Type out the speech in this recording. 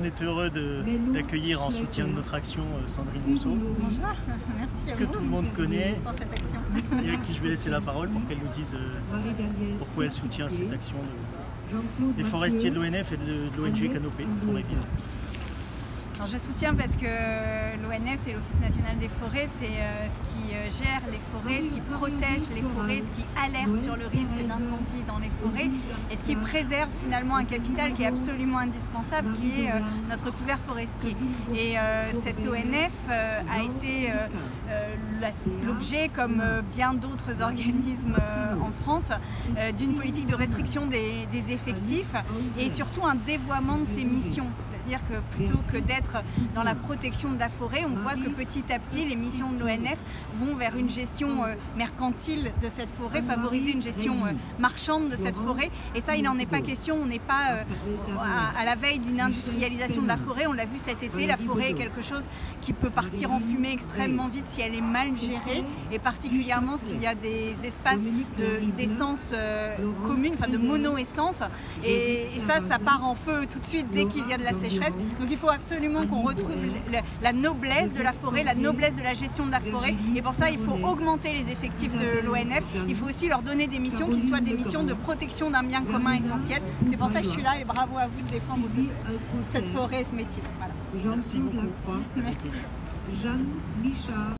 on est heureux d'accueillir en soutien de notre action Sandrine Rousseau. Bonjour, merci à que vous tout le monde connaît pour cette action. Et à qui je vais laisser la parole pour qu'elle nous dise pourquoi elle soutient cette action des forestiers de l'ONF et de l'ONG Canopée, Forêt Ville. Alors je soutiens parce que l'ONF, c'est l'Office national des forêts, c'est ce qui gère les forêts, ce qui protège les forêts, ce qui alerte sur le risque d'incendie dans les forêts et ce qui préserve finalement un capital qui est absolument indispensable, qui est notre couvert forestier. Et cette ONF a été l'objet, comme bien d'autres organismes en France, d'une politique de restriction des effectifs et surtout un dévoiement de ses missions. C'est-à-dire que plutôt que d'être dans la protection de la forêt, on voit que petit à petit les missions de l'ONF vont vers une gestion mercantile de cette forêt, favoriser une gestion marchande de cette forêt. Et ça, il n'en est pas question, on n'est pas à la veille d'une industrialisation de la forêt. On l'a vu cet été, la forêt est quelque chose qui peut partir en fumée extrêmement vite si elle est mal gérée, et particulièrement s'il y a des espaces d'essence commune, enfin de mono-essence, et ça part en feu tout de suite dès qu'il y a de la sécheresse. Donc il faut absolument qu'on retrouve la noblesse de la forêt, la noblesse de la gestion de la forêt, et pour ça il faut augmenter les effectifs de l'ONF. Il faut aussi leur donner des missions qui soient des missions de protection d'un bien commun essentiel. C'est pour ça que je suis là, et bravo à vous de défendre cette forêt et ce métier. Voilà. Merci beaucoup. Merci.